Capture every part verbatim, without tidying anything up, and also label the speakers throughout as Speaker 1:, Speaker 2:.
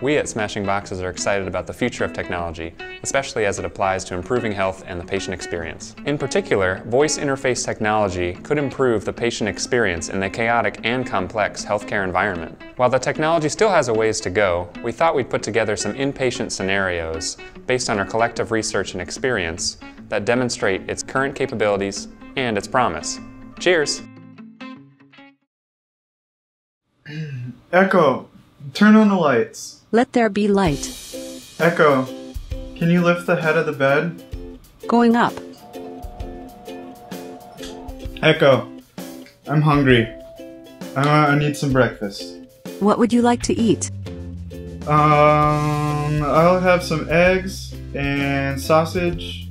Speaker 1: We at Smashing Boxes are excited about the future of technology, especially as it applies to improving health and the patient experience. In particular, voice interface technology could improve the patient experience in the chaotic and complex healthcare environment. While the technology still has a ways to go, we thought we'd put together some inpatient scenarios based on our collective research and experience that demonstrate its current capabilities and its promise. Cheers!
Speaker 2: Echo, turn on the lights.
Speaker 3: Let there be light.
Speaker 2: Echo, can you lift the head of the bed?
Speaker 3: Going up.
Speaker 2: Echo, I'm hungry. I, I need some breakfast.
Speaker 3: What would you like to eat?
Speaker 2: Um, I'll have some eggs and sausage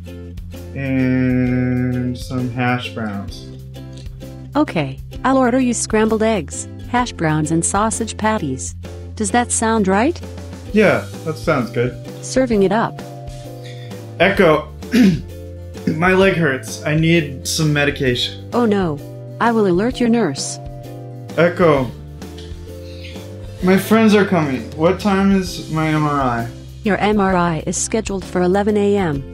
Speaker 2: and some hash browns.
Speaker 3: Okay, I'll order you scrambled eggs, hash browns, and sausage patties. Does that sound right?
Speaker 2: Yeah, that sounds good.
Speaker 3: Serving it up.
Speaker 2: Echo, my leg hurts. I need some medication.
Speaker 3: Oh no, I will alert your nurse.
Speaker 2: Echo, my friends are coming. What time is my M R I?
Speaker 3: Your M R I is scheduled for eleven A M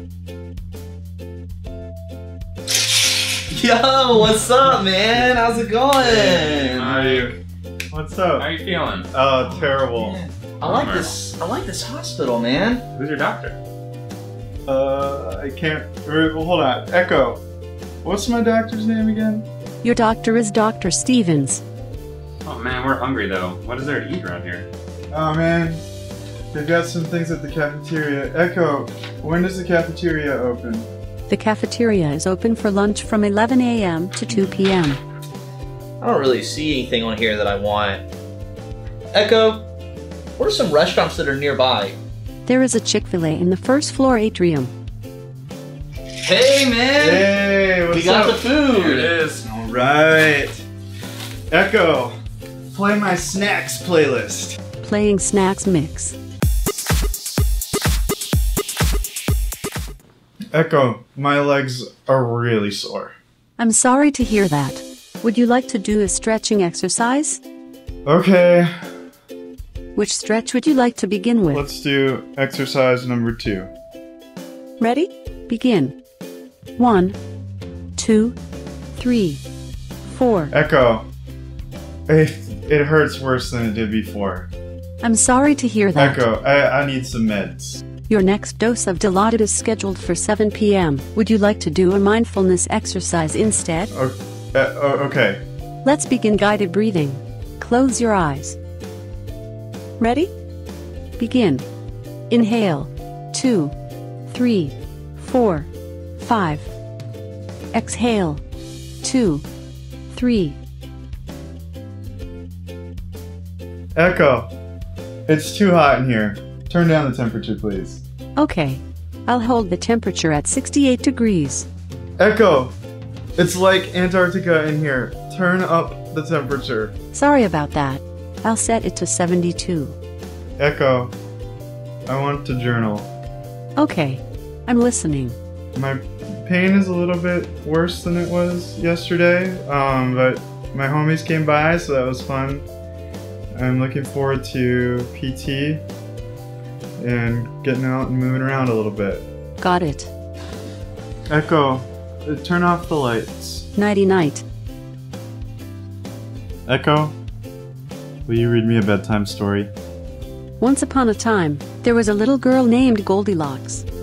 Speaker 4: Yo, what's up, man? How's it going?
Speaker 2: Hey, how are you? What's up?
Speaker 1: How are you feeling?
Speaker 2: Oh, terrible.
Speaker 4: Man, I like this. I like this hospital, man.
Speaker 1: Who's your doctor?
Speaker 2: Uh, I can't. Well, hold on. Echo, what's my doctor's name again?
Speaker 3: Your doctor is Doctor Stevens.
Speaker 1: Oh man, we're hungry though. What is there to eat around here?
Speaker 2: Oh man, they've got some things at the cafeteria. Echo, when does the cafeteria open?
Speaker 3: The cafeteria is open for lunch from eleven A M to two P M
Speaker 4: I don't really see anything on here that I want. Echo, what are some restaurants that are nearby?
Speaker 3: There is a Chick-fil-A in the first floor atrium.
Speaker 4: Hey, man!
Speaker 2: Hey, what's
Speaker 4: we got
Speaker 2: up?
Speaker 4: the food.
Speaker 1: Here it is.
Speaker 2: All right. Echo, play my snacks playlist.
Speaker 3: Playing Snacks Mix.
Speaker 2: Echo, my legs are really sore.
Speaker 3: I'm sorry to hear that. Would you like to do a stretching exercise?
Speaker 2: Okay,
Speaker 3: Which stretch would you like to begin with?
Speaker 2: let's do exercise number two.
Speaker 3: Ready? Begin. One, two, three, four.
Speaker 2: Echo, it, it hurts worse than it did before.
Speaker 3: I'm sorry to hear that.
Speaker 2: Echo, I, I need some meds.
Speaker 3: Your next dose of Dilaudid is scheduled for seven P M Would you like to do a mindfulness exercise instead?
Speaker 2: O- uh, oh, okay.
Speaker 3: Let's begin guided breathing. Close your eyes. Ready? Begin. Inhale. Two, three, four, five. Exhale. Two, three.
Speaker 2: Echo, it's too hot in here. Turn down the temperature, please.
Speaker 3: Okay. I'll hold the temperature at sixty-eight degrees.
Speaker 2: Echo, it's like Antarctica in here. Turn up the temperature.
Speaker 3: Sorry about that. I'll set it to seventy-two.
Speaker 2: Echo, I want to journal.
Speaker 3: Okay. I'm listening.
Speaker 2: My pain is a little bit worse than it was yesterday, um, but my homies came by, so that was fun. I'm looking forward to P T and getting out and moving around a little bit.
Speaker 3: Got it.
Speaker 2: Echo, uh, turn off the lights.
Speaker 3: Nighty-night.
Speaker 2: Echo, will you read me a bedtime story?
Speaker 3: Once upon a time, there was a little girl named Goldilocks.